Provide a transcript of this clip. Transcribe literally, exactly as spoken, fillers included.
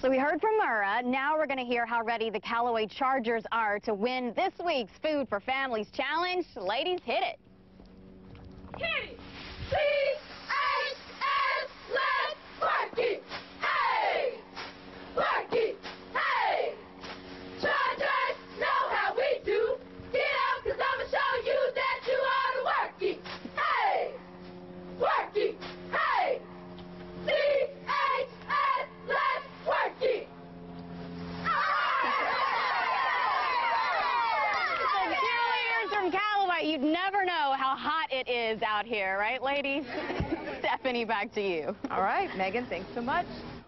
So we heard from Murrah. Now we're going to hear how ready the Callaway Chargers are to win this week's Food for Families Challenge. Ladies, hit it. Hit it! C H S, let's work it! Hey! Work it! Hey! Chargers know how we do. Get out, cause I'ma show you that you ought to work it! Hey! Work it! Hey! C H S, let's work it! So cheerleaders from Callaway, you'd never know how hot it is out here, right, ladies? Stephanie, back to you. All right, Megan, thanks so much.